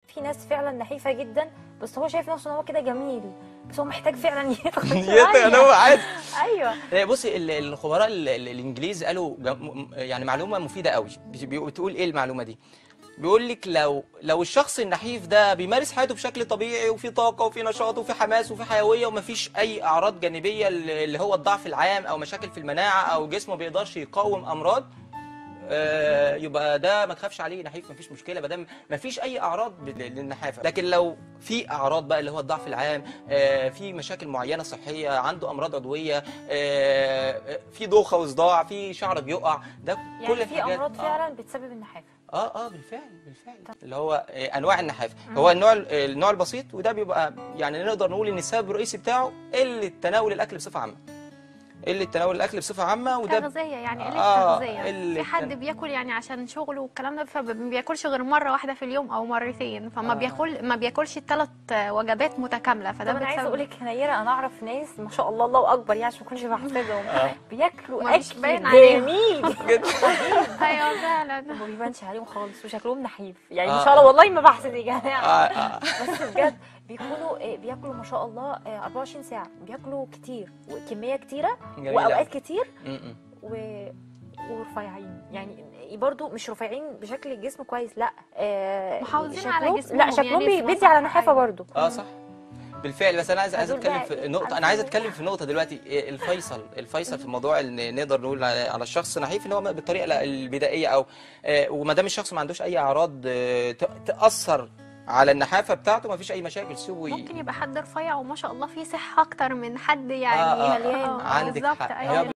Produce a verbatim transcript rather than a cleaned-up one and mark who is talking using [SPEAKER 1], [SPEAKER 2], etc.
[SPEAKER 1] في ناس فعلا نحيفه جدا، بس هو شايف نفسه ان هو كده جميل، بس هو محتاج فعلا يدخل
[SPEAKER 2] يتقن هو عادي.
[SPEAKER 1] ايوه.
[SPEAKER 2] بصي ال- الخبراء ال- ال- الانجليز قالوا جم- يعني معلومه مفيده قوي. بي- بتقول ايه المعلومه دي؟ بيقول لك لو لو الشخص النحيف ده بيمارس حياته بشكل طبيعي وفي طاقه وفي نشاط وفي حماس وفي حيويه ومفيش اي اعراض جانبيه اللي هو الضعف العام او مشاكل في المناعه او جسمه ما بيقدرش يقاوم امراض، آه، يبقى ده ما تخافش عليه، نحيف مفيش مشكله ما دام مفيش اي اعراض بال- للنحافه. لكن لو في اعراض بقى اللي هو الضعف العام، آه، في مشاكل معينه صحيه، عنده امراض عضويه، آه، في دوخه وصداع، في شعر بيقع، ده كل
[SPEAKER 1] يعني في
[SPEAKER 2] الحاجات
[SPEAKER 1] امراض
[SPEAKER 2] آه.
[SPEAKER 1] فعلا بتسبب النحافه.
[SPEAKER 2] اه اه بالفعل بالفعل. اللي هو آه، انواع النحافه، هو النوع النوع البسيط، وده بيبقى يعني نقدر نقول ان السبب الرئيسي بتاعه قله تناول الاكل بصفه عامه. قله تناول الاكل بصفه عامه، وده
[SPEAKER 3] تغذية، يعني قلة
[SPEAKER 2] اه
[SPEAKER 3] تغذية.
[SPEAKER 2] قله
[SPEAKER 3] في حد
[SPEAKER 2] تن...
[SPEAKER 3] بياكل يعني عشان شغله والكلام ده، فما بياكلش غير مرة واحدة في اليوم أو مرتين، فما
[SPEAKER 2] آه.
[SPEAKER 3] بياكل ما بياكلش الثلاث وجبات متكاملة، فده
[SPEAKER 1] طب انا عايزه
[SPEAKER 3] بتسبب.
[SPEAKER 1] اقول لك نيره، انا اعرف ناس ما شاء الله الله اكبر يعني عشان ما اكونش بحسدهم،
[SPEAKER 2] آه.
[SPEAKER 1] بياكلوا
[SPEAKER 3] ما مش
[SPEAKER 1] اكل
[SPEAKER 3] باين عليهم.
[SPEAKER 1] جميل
[SPEAKER 3] ايوه فعلا.
[SPEAKER 1] وما بيبانش عليهم خالص وشكلهم نحيف يعني، ما
[SPEAKER 2] آه.
[SPEAKER 1] شاء الله والله ما بحسد يا جماعه.
[SPEAKER 2] آه آه.
[SPEAKER 1] بس بجد بيكونوا آه، بياكلوا ما شاء الله آه، أربعة وعشرين ساعه، بياكلوا كتير وكميه كتيره
[SPEAKER 2] جميل
[SPEAKER 1] واوقات
[SPEAKER 2] أوي.
[SPEAKER 1] كتير
[SPEAKER 2] م- م.
[SPEAKER 1] و... ورفيعين، يعني برضو مش رفيعين بشكل الجسم كويس، لا آه
[SPEAKER 3] محافظين
[SPEAKER 1] شكلهم-
[SPEAKER 3] على جسمهم،
[SPEAKER 1] لا شكلهم
[SPEAKER 3] يعني
[SPEAKER 1] بي-
[SPEAKER 3] في
[SPEAKER 1] بيدي على
[SPEAKER 3] وسط
[SPEAKER 1] نحافه
[SPEAKER 3] حياة.
[SPEAKER 1] برضو.
[SPEAKER 2] اه صح بالفعل. بس انا عايز عايز
[SPEAKER 1] فدول
[SPEAKER 2] اتكلم
[SPEAKER 1] بقى
[SPEAKER 2] في
[SPEAKER 1] إيه؟
[SPEAKER 2] نقطه، انا عايز اتكلم في نقطه دلوقتي. إيه الفيصل الفيصل في الموضوع ان نقدر نقول على على الشخص نحيف ان هو بالطريقه لا- البدائيه، او آه، وما دام الشخص ما عندوش اي اعراض آه، ت- تاثر على النحافه بتاعته، ما فيش اي مشاكل، سيبه ي-
[SPEAKER 3] ممكن يبقى حد رفيع وما شاء الله فيه صحة أكتر من حد يعني
[SPEAKER 2] آه، آه،
[SPEAKER 1] مليان.
[SPEAKER 3] آه،
[SPEAKER 2] عندك
[SPEAKER 3] بالظبط
[SPEAKER 2] حق.
[SPEAKER 3] أيوة.
[SPEAKER 2] هي